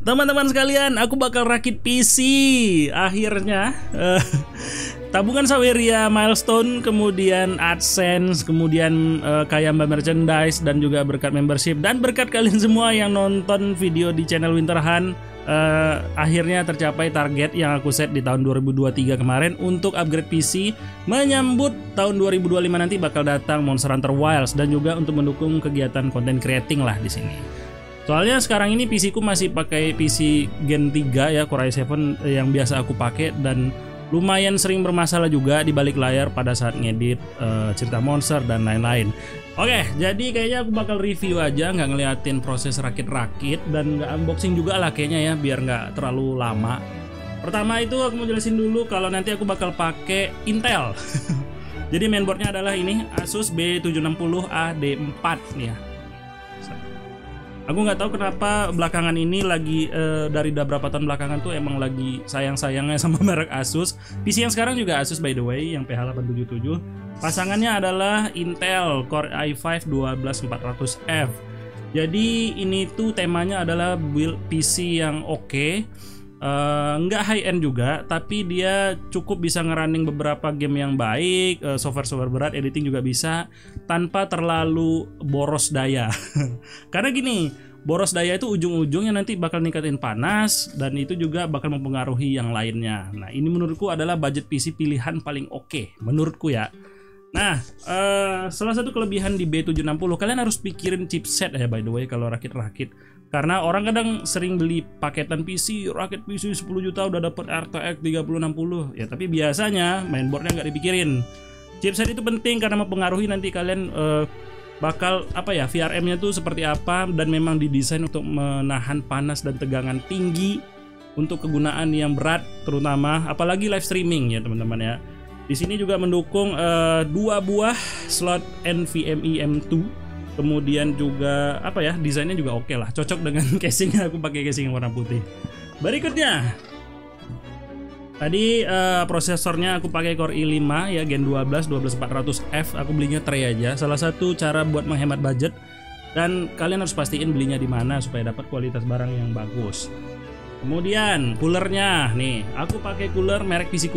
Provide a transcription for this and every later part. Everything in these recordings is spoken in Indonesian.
Teman-teman sekalian, aku bakal rakit PC. Akhirnya tabungan Saweria, milestone, kemudian AdSense, kemudian Kayamba merchandise, dan juga berkat membership dan berkat kalian semua yang nonton video di channel Winterhan. Akhirnya tercapai target yang aku set di tahun 2023 kemarin untuk upgrade PC. Menyambut tahun 2025 nanti bakal datang Monster Hunter Wilds dan juga untuk mendukung kegiatan content creating lah di sini. Soalnya sekarang ini PC ku masih pakai PC Gen 3 ya, Core i7 yang biasa aku pakai, dan lumayan sering bermasalah juga di balik layar pada saat ngedit cerita monster dan lain-lain. Oke, jadi kayaknya aku bakal review aja, nggak ngeliatin proses rakit-rakit dan nggak unboxing juga lah kayaknya ya, biar nggak terlalu lama. Pertama itu aku mau jelasin dulu kalau nanti aku bakal pakai Intel. Jadi mainboardnya adalah ini Asus B760AD4 nih ya. Aku nggak tahu kenapa belakangan ini lagi dari beberapa tahun belakangan tuh emang lagi sayang-sayangnya sama merek Asus. PC yang sekarang juga Asus by the way, yang PH877. Pasangannya adalah Intel Core i5 12400F. Jadi ini tuh temanya adalah build PC yang oke. Nggak high end juga, tapi dia cukup bisa ngerunning beberapa game yang baik, software berat, editing juga bisa tanpa terlalu boros daya. Karena gini, boros daya itu ujung-ujungnya nanti bakal ningkatin panas dan itu juga bakal mempengaruhi yang lainnya. Nah, ini menurutku adalah budget PC pilihan paling oke, menurutku ya. Nah, salah satu kelebihan di B760, kalian harus pikirin chipset ya by the way kalau rakit-rakit. Karena orang kadang sering beli paketan PC, rakit PC 10 juta udah dapet RTX 3060. Ya tapi biasanya mainboardnya nggak dipikirin. Chipset itu penting karena mempengaruhi nanti kalian bakal apa ya, VRM-nya tuh seperti apa, dan memang didesain untuk menahan panas dan tegangan tinggi untuk kegunaan yang berat, terutama apalagi live streaming ya teman-teman ya. Di sini juga mendukung 2 buah slot NVMe M2. Kemudian juga apa ya, desainnya juga oke lah, cocok dengan casingnya. Aku pakai casing yang warna putih. Berikutnya, tadi prosesornya aku pakai Core i5 ya, Gen 12 12400F. Aku belinya tray aja. Salah satu cara buat menghemat budget, dan kalian harus pastiin belinya di mana supaya dapat kualitas barang yang bagus. Kemudian coolernya nih, aku pakai cooler merek PC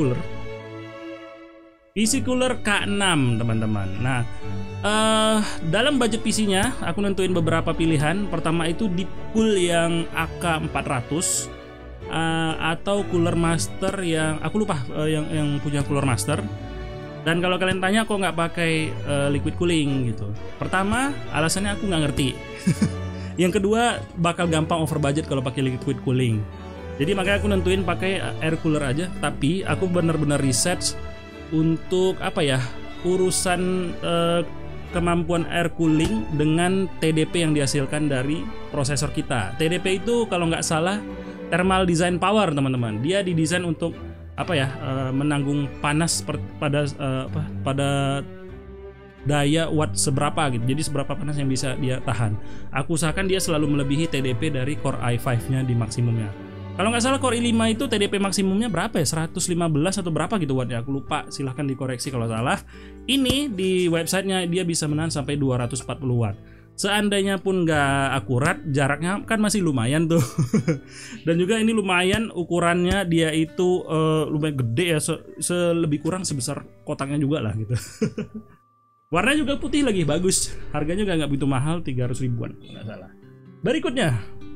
Cooler K6 teman-teman. Nah, dalam budget PC-nya aku nentuin beberapa pilihan. Pertama itu deep cool yang AK400 atau cooler master yang aku lupa yang punya cooler master. Dan kalau kalian tanya kok nggak pakai liquid cooling gitu, pertama alasannya aku nggak ngerti. Yang kedua bakal gampang over budget kalau pakai liquid cooling. Jadi makanya aku nentuin pakai air cooler aja. Tapi aku benar-benar research untuk apa ya, urusan kemampuan air cooling dengan TDP yang dihasilkan dari prosesor kita. TDP itu kalau nggak salah thermal design power teman-teman. Dia didesain untuk apa ya, menanggung panas pada daya watt seberapa gitu. Jadi seberapa panas yang bisa dia tahan. Aku usahakan dia selalu melebihi TDP dari Core i5-nya di maksimumnya. Kalau nggak salah Core i5 itu TDP maksimumnya berapa ya? 115 atau berapa gitu wattnya? Aku lupa, silahkan dikoreksi kalau salah. Ini di websitenya dia bisa menahan sampai 240 watt. Seandainya pun nggak akurat, jaraknya kan masih lumayan tuh. Dan juga ini lumayan ukurannya, dia itu lumayan gede ya, lebih kurang sebesar kotaknya juga lah gitu. Warnanya juga putih lagi, bagus. Harganya juga nggak begitu mahal, 300 ribuan nggak salah. Berikutnya,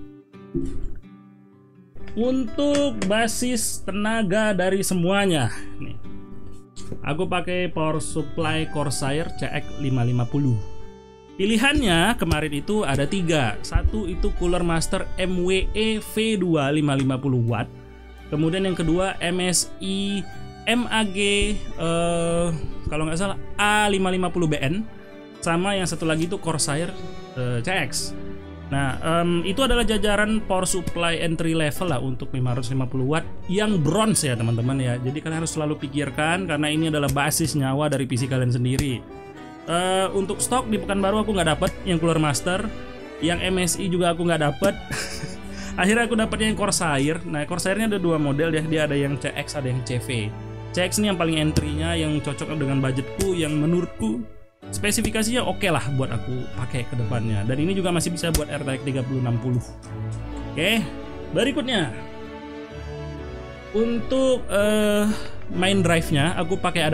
untuk basis tenaga dari semuanya nih, aku pakai power supply Corsair CX550. Pilihannya kemarin itu ada 3. Satu itu Cooler Master MWE V2 550 watt. Kemudian yang kedua MSI MAG kalau nggak salah A550BN. Sama yang satu lagi itu Corsair CX. Nah, itu adalah jajaran power supply entry level lah untuk 550 watt yang bronze ya teman-teman ya. Jadi kalian harus selalu pikirkan karena ini adalah basis nyawa dari PC kalian sendiri. Untuk stok di Pekanbaru aku nggak dapet yang Cooler Master, yang MSI juga aku nggak dapet. Akhirnya aku dapetnya yang Corsair. Nah, Corsairnya ada 2 model ya, dia ada yang CX, ada yang CV. CX ini yang paling entry-nya, yang cocok dengan budgetku, yang menurutku spesifikasinya oke lah buat aku pakai ke depannya. Dan ini juga masih bisa buat RTX 3060. Oke. Berikutnya untuk main drive-nya aku pakai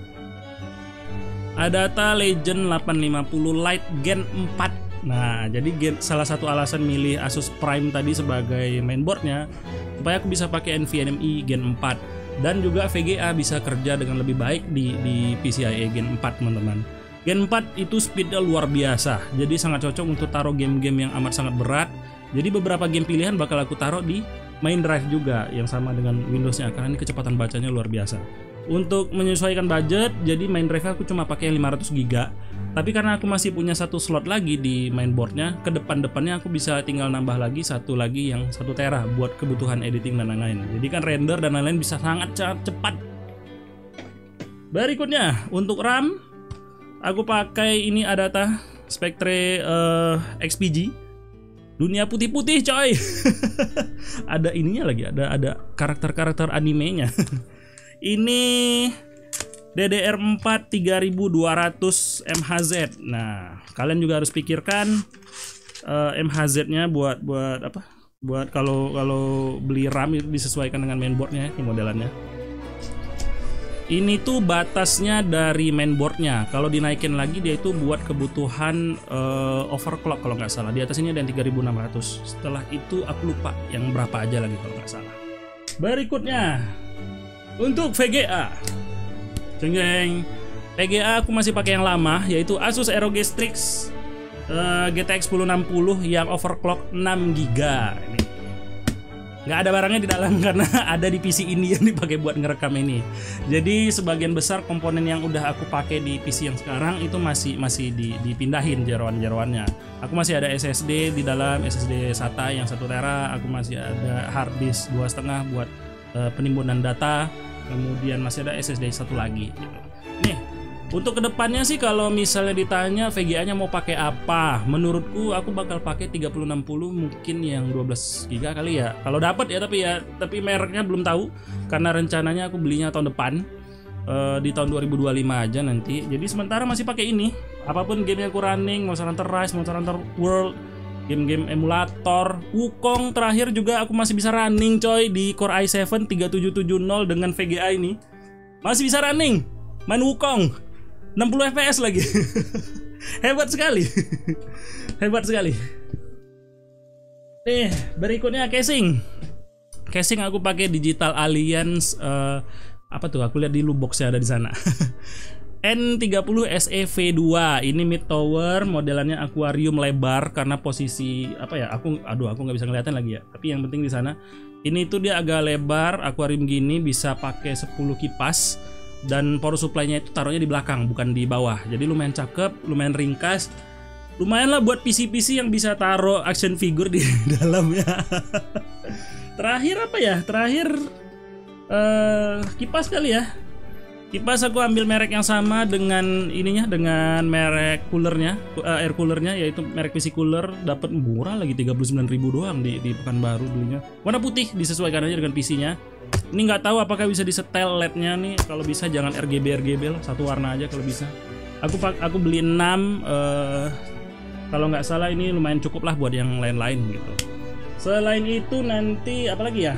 Adata Legend 850 Lite Gen 4. Nah, jadi salah satu alasan milih Asus Prime tadi sebagai mainboardnya supaya aku bisa pakai NVMe Gen 4 dan juga VGA bisa kerja dengan lebih baik di PCIe Gen 4, teman-teman. Gen 4 itu speednya luar biasa, jadi sangat cocok untuk taruh game-game yang amat sangat berat. Jadi beberapa game pilihan bakal aku taruh di main drive juga yang sama dengan Windowsnya karena ini kecepatan bacanya luar biasa. Untuk menyesuaikan budget, jadi main drive aku cuma pakai 500 GB. Tapi karena aku masih punya satu slot lagi di mainboardnya, ke depannya aku bisa tinggal nambah lagi satu lagi yang 1 tera buat kebutuhan editing dan lain-lain. Jadi kan render dan lain-lain bisa sangat cepat. Berikutnya untuk RAM, aku pakai ini Adata Spectre XPG. Dunia putih-putih coy. Ada ininya lagi, ada karakter-karakter animenya. Ini DDR4 3200 MHz. Nah, kalian juga harus pikirkan MHz-nya buat apa? Buat kalau beli RAM itu disesuaikan dengan mainboardnya ini modelannya. Ini tuh batasnya dari mainboardnya. Kalau dinaikin lagi dia itu buat kebutuhan overclock kalau nggak salah. Di atas ini ada yang 3600. Setelah itu aku lupa yang berapa aja lagi kalau nggak salah. Berikutnya untuk VGA. Jeng-jeng. VGA aku masih pakai yang lama yaitu Asus ROG Strix GTX 1060 yang overclock 6 GB. Ini nggak ada barangnya di dalam karena ada di PC ini yang dipakai buat ngerekam ini. Jadi sebagian besar komponen yang udah aku pakai di PC yang sekarang itu masih dipindahin jeroan-jeroannya. Aku masih ada SSD di dalam, SSD SATA yang 1 tera. Aku masih ada hard disk 2,5 buat penimbunan data. Kemudian masih ada SSD satu lagi gitu. Nih, untuk kedepannya sih kalau misalnya ditanya VGA-nya mau pakai apa, menurutku aku bakal pakai 3060 mungkin yang 12 GB kali ya. Kalau dapat ya, tapi mereknya belum tahu karena rencananya aku belinya tahun depan di tahun 2025 aja nanti. Jadi sementara masih pakai ini. Apapun game yang aku running, Monster Hunter Rise, Monster Hunter World, game-game emulator, Wukong terakhir juga aku masih bisa running coy di Core i7 3770 dengan VGA ini. Masih bisa running, main Wukong 60 fps lagi. Hebat sekali. Hebat sekali. Nih, berikutnya casing. Casing aku pakai Digital Alliance apa tuh? Aku lihat di lootbox-nya ada di sana. N30 SE V2. Ini mid tower, modelannya akuarium lebar karena posisi apa ya? Aku nggak bisa ngeliatin lagi ya. Tapi yang penting di sana ini tuh dia agak lebar, akuarium gini bisa pakai 10 kipas. Dan power supply-nya itu taruhnya di belakang bukan di bawah. Jadi lumayan cakep, lumayan ringkas. Lumayan lah buat PC-PC yang bisa taruh action figure di dalamnya. Terakhir apa ya? Terakhir kipas kali ya. Kipas aku ambil merek yang sama dengan ininya, dengan merek coolernya, air coolernya yaitu merek PC Cooler. Dapat murah lagi 39.000 doang di Pekanbaru belinya. Warna putih, disesuaikan aja dengan PC-nya. Ini nggak tahu apakah bisa disetel LED-nya nih. Kalau bisa jangan RGB lah, satu warna aja kalau bisa. Aku beli 6. Kalau nggak salah ini lumayan cukup lah buat yang lain-lain gitu. Selain itu nanti apa lagi ya?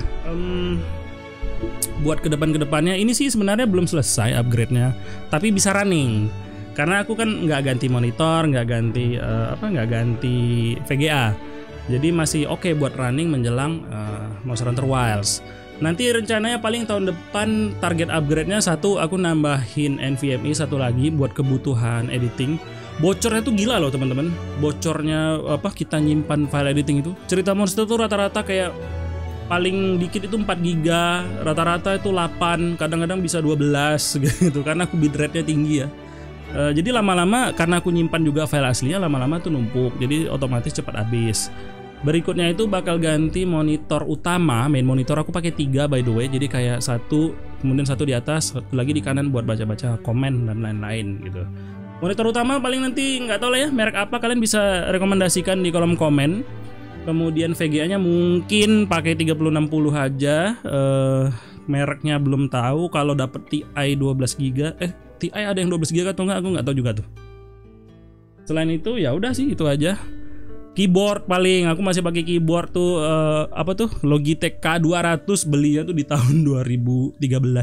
Buat kedepannya ini sih sebenarnya belum selesai upgrade-nya, tapi bisa running. Karena aku kan nggak ganti monitor, nggak ganti VGA. Jadi masih oke buat running menjelang Monster Hunter Wilds. Nanti rencananya paling tahun depan target upgrade-nya satu, aku nambahin NVMe satu lagi buat kebutuhan editing. Bocornya tuh gila loh teman-teman. Bocornya kita nyimpan file editing itu. Cerita monster tuh rata-rata kayak paling dikit itu 4 GB, rata-rata itu 8, kadang-kadang bisa 12 gitu karena aku bitrate-nya tinggi ya. Jadi lama-lama karena aku nyimpan juga file aslinya, lama-lama tuh numpuk. Jadi otomatis cepat habis. Berikutnya itu bakal ganti monitor utama. Main monitor aku pakai 3 by the way. Jadi kayak satu, kemudian satu di atas, satu lagi di kanan buat baca-baca komen dan lain-lain gitu. Monitor utama paling nanti nggak tahu lah ya merek apa, kalian bisa rekomendasikan di kolom komen. Kemudian VGA-nya mungkin pakai 3060 aja. Mereknya belum tahu. Kalau dapet TI 12 GB, TI ada yang 12 GB atau enggak, aku nggak tahu juga tuh. Selain itu ya udah sih itu aja. Keyboard paling aku masih pakai keyboard tuh apa tuh Logitech K200, belinya tuh di tahun 2013.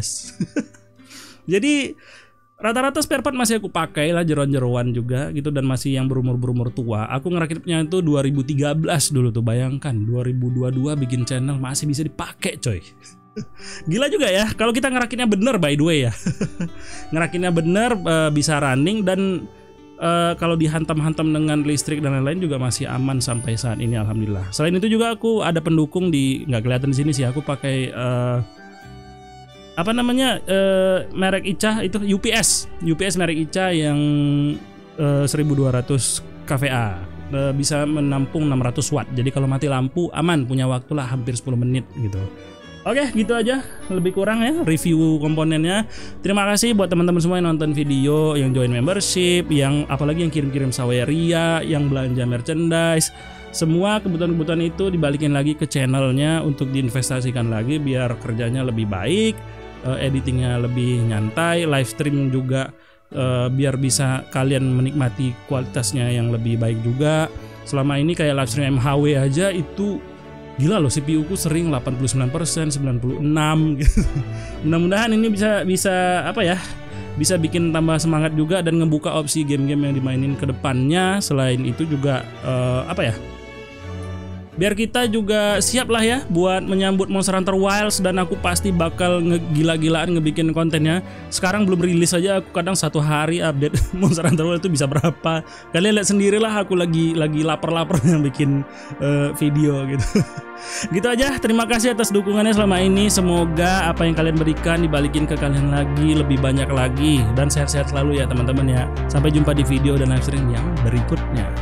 Jadi rata-rata spare part masih aku pakai lah, jeroan-jeroan juga gitu, dan masih yang berumur tua. Aku ngerakitnya itu 2013 dulu tuh, bayangkan 2022 bikin channel masih bisa dipakai coy. Gila juga ya kalau kita ngerakitnya bener, by the way ya. Ngerakitnya bener, bisa running, dan kalau dihantam-hantam dengan listrik dan lain-lain juga masih aman sampai saat ini, alhamdulillah. Selain itu juga aku ada pendukung di, nggak kelihatan di sini sih, aku pakai apa namanya merek ICA itu, UPS merek ICA yang 1200 kVA, bisa menampung 600 watt. Jadi kalau mati lampu aman, punya waktu lah hampir 10 menit gitu. Oke, gitu aja lebih kurang ya review komponennya. Terima kasih buat teman-teman semua yang nonton video, yang join membership, yang apalagi yang kirim-kirim Saweria, yang belanja merchandise. Semua kebutuhan-kebutuhan itu dibalikin lagi ke channelnya untuk diinvestasikan lagi biar kerjanya lebih baik, editingnya lebih nyantai, live stream juga biar bisa kalian menikmati kualitasnya yang lebih baik juga. Selama ini kayak live stream MHW aja itu gila loh, CPU ku sering 89%, 96 gitu. Mudah-mudahan ini bisa apa ya? Bisa bikin tambah semangat juga dan ngebuka opsi game-game yang dimainin ke depannya. Selain itu juga apa ya? Biar kita juga siap lah ya buat menyambut Monster Hunter Wilds, dan aku pasti bakal ngegila-gilaan ngebikin kontennya. Sekarang belum rilis aja, aku kadang satu hari update Monster Hunter Wilds itu bisa berapa. Kalian lihat sendirilah, aku lagi lapar-laparnya bikin video gitu. Gitu aja, terima kasih atas dukungannya selama ini. Semoga apa yang kalian berikan dibalikin ke kalian lagi, lebih banyak lagi, dan sehat-sehat selalu ya teman-teman ya. Sampai jumpa di video dan live stream yang berikutnya.